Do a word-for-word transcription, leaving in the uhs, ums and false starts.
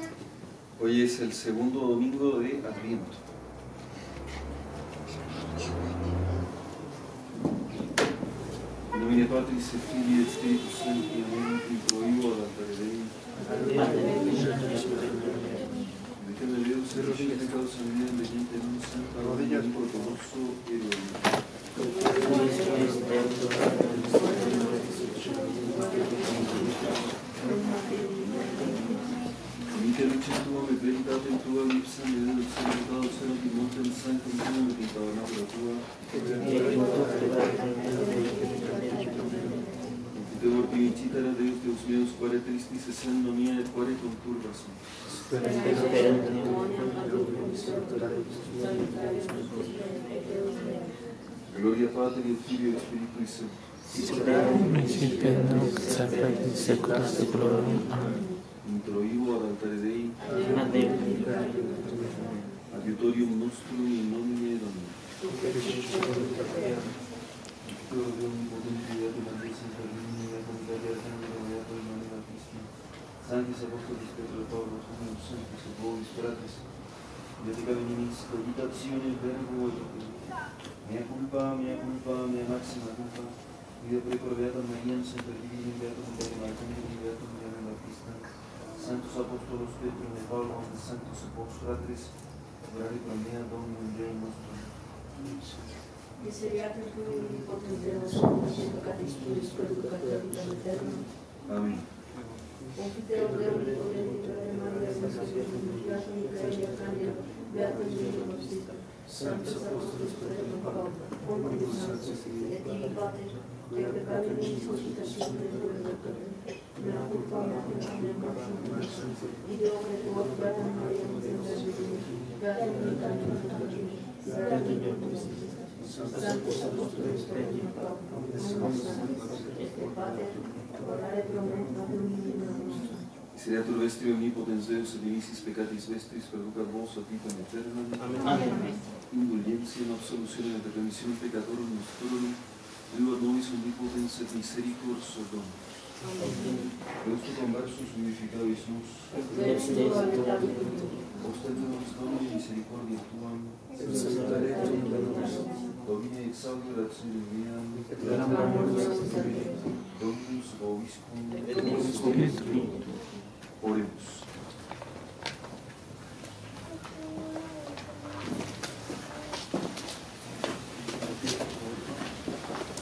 Hoy es el segundo domingo de Adviento. In nomine Patris et Filii et Spiritus Sancti, Amen. Introibo ad altare Dei. Decano Deus, errore pecados en vida independiente en un santo, rodillas por conoso y Vite luce tua, me veritate tua, ipsa me Deus, salutato seno di montem sanctum tuum, et in tabernacula tua. Confitevor divincitera Deus, Deus meus, quare tristis essendo mia, et quare conturba sunt. Gloria Patri et Filio et Spiritui Sancti. Principiando, sacerdote y secula seculorum. Amén. Introibo ad altare Dei. Adiutorium nostrum in nomine Domini. Deo omnipotente, Beato Maria Santa Virgine, Beato Micaela, Beato Emmanuel Baptista, Sanctis Apostolis Petro et Paulo, Sanctus Sanctis et Bovis Fratres, Beatica venimis cogitatione verbo et opera. Mea culpa, mea culpa, mea maxima culpa, Dio precor Beata Maria Santa Virgine, Beato Micaela, Beato Emmanuel Baptista, Sanctus Apostolos Petro et Paulo, Sanctus et Bovis Fratres, orare pro mea Dominum Dei nostrum. Miseriate tui omnipotente Deus, educatis tuis coeducator vitam aeternam. Amén. Confiteor Deo omnipotente, Virgen Maria, Sancta Virgen, Beato Micaela, Arcángel, Beato Emmanuel Baptista, Sanctus Apostolos Petro et Paulo, omnibus sanctus, et tibi Pater, Deo peccavi nobis cogitatione verbo, mea culpa, mea culpa, mea maxima culpa, Ideo precor Beata Maria Santa Virgine, Beato Micaela, Arcángel, Beato Emmanuel Baptista, Sanctus Apostolos Petro et Paulo, omnibus sanctus, et Pater, orare pro me, Domini nostrum. Misereatur vestri omnipotens Deus, et dimissis peccatis vestris, perducat vos ad vitam aeternam. Amen. Indulgentiam, absolutionem et remissionem peccatorum nostrorum, Deus ad nobis omnipotens et misericors Dominus. Deus tu conversus vivificabis nos, ostende nobis Domini misericordia tuam, et salutare Dominus, Domine exaudior actionem meam, Dominus vobiscum, et vobiscum. Oremus.